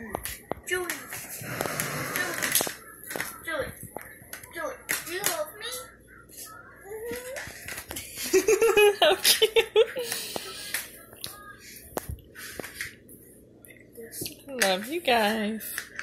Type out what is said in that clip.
Joey. Joey. Joey. Do you love me? How cute. Love you guys.